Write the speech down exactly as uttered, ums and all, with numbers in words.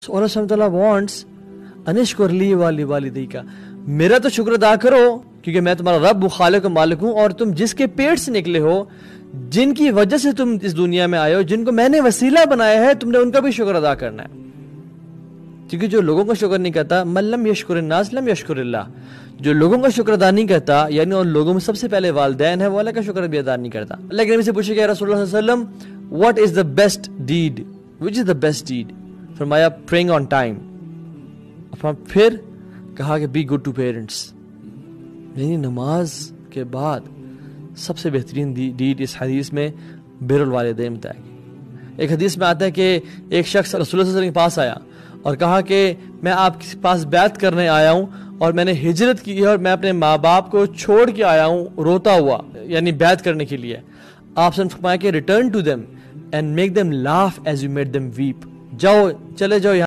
So Allah subhanahu wa ta'ala wants anishkur li wali walidayka, میرا تو شکر ادا کرو کیونکہ میں تمہارا رب خالق و مالک ہوں، اور تم جس کے پیٹ سے نکلے ہو، جن کی وجہ سے تم اس دنیا میں آئے ہو، جن کو میں نے وسیلہ بنایا ہے، تم نے ان کا بھی شکر ادا کرنا ہے. کیونکہ جو لوگوں کا شکر نہیں کرتا، من لم یشکر الناس لم یشکر اللہ، جو لوگوں کا شکر ادا نہیں کرتا، یعنی ان لوگوں میں سب سے پہلے والدین ہے، وہ اللہ کا شکر بھی ادا نہیں کرتا. اللہ کے نبی سے پوچھے کہ رسول اللہ صلی اللہ علیہ وسلم what is the best deed, which is the best deed؟ فرمایا praying on time. پھر کہا کہ be good to parents، یعنی نماز کے بعد سب سے بہترین ڈیڈ اس حدیث میں بر الوالدین بتایا گیا. ایک حدیث میں آتا ہے کہ ایک شخص رسول اللہ صلی اللہ علیہ وسلم کے پاس آیا اور کہا کہ میں آپ کے پاس بیعت کرنے آیا ہوں اور میں نے ہجرت کی ہے اور میں اپنے ماں باپ کو چھوڑ کے آیا ہوں روتا ہوا، یعنی بیعت کرنے کے لیے. آپ نے فرمایا کہ return to them and make them laugh as you made them weep, جاؤ چلے جاؤ یہاں